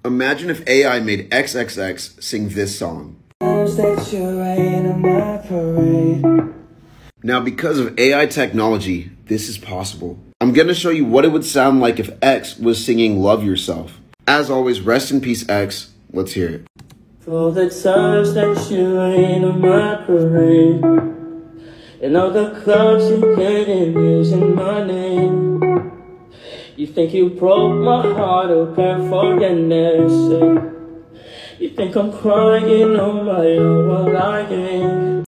Imagine if AI made XXX sing this song. Now, because of AI technology, this is possible. I'm gonna show you what it would sound like if X was singing Love Yourself. As always, rest in peace, X. Let's hear it. For the times that you ain't on my parade, and all the clubs you couldn't using my name. You think you broke my heart open for goodness sake. You think I'm crying on my own while I ain't.